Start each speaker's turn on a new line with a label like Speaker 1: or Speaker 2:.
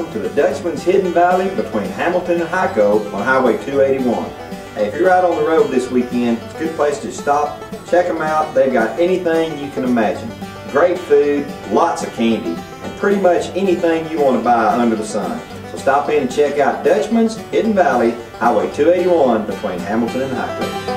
Speaker 1: welcome to the Dutchman's Hidden Valley between Hamilton and Hyco on Highway 281. Hey, if you're out on the road this weekend, it's a good place to stop, check them out. They've got anything you can imagine. Great food, lots of candy, and pretty much anything you want to buy under the sun. So stop in and check out Dutchman's Hidden Valley, Highway 281 between Hamilton and Hyco.